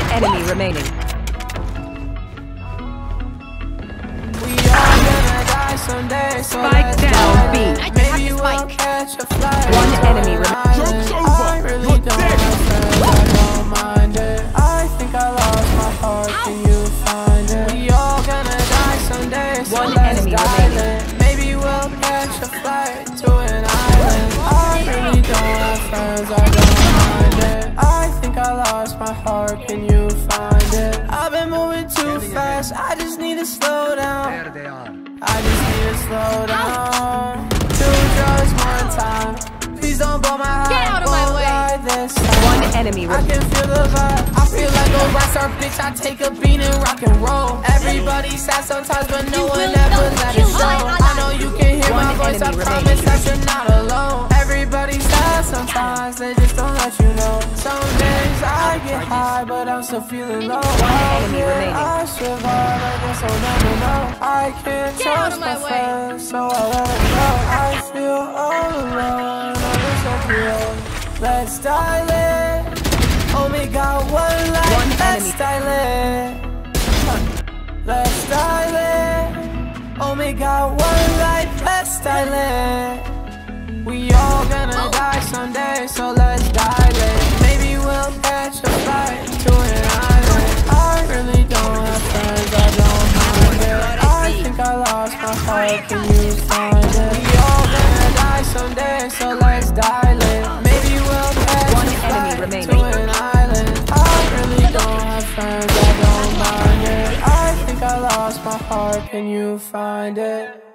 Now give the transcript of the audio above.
enemy remaining. We all gonna die someday, so Spike down B. maybe we'll catch a flight. One enemy remaining. Joke's over. I really don't have friends, I don't mind it. I think I lost my heart, can you find it? We all gonna die someday, so One let's enemy dive remaining. in. Maybe we'll catch a flight to an island. I really don't have friends, I don't mind it. I think I lost my heart, can you find it? I've been moving too fast, I just need to slow down. There they are. I just need to slow down. Two drugs one time. Please don't blow my heart. Get out of my way. This time. One enemy I remaining. can feel the vibe. I feel like a rock star, bitch. I take a beat and rock and roll. Everybody sad sometimes, but no one ever let it show. I know you can hear my voice. I promise that you're not alone. Everybody's sad sometimes, they just don't let you know. Some days I get high, but I'm still feeling low. enemy remaining. I survive, I guess I'll never know. I can't Get out trust of my my way. friends, so I let it go. I feel all alone, I wish I could. Let's dial it. Oh my God, one life. One Let's enemy. dial it. Let's dial it. Oh my God, one life. Let's dial it. We all gonna die someday, so let's dial it. Maybe we'll catch a flight to an island. I really don't have friends, I don't mind it. I think I lost my heart, can you find it? We all gonna die someday, so let's dial it. Maybe we'll catch One a enemy flight remaining. to an island. I really don't have friends, I don't mind it. I think I lost my heart, can you find it?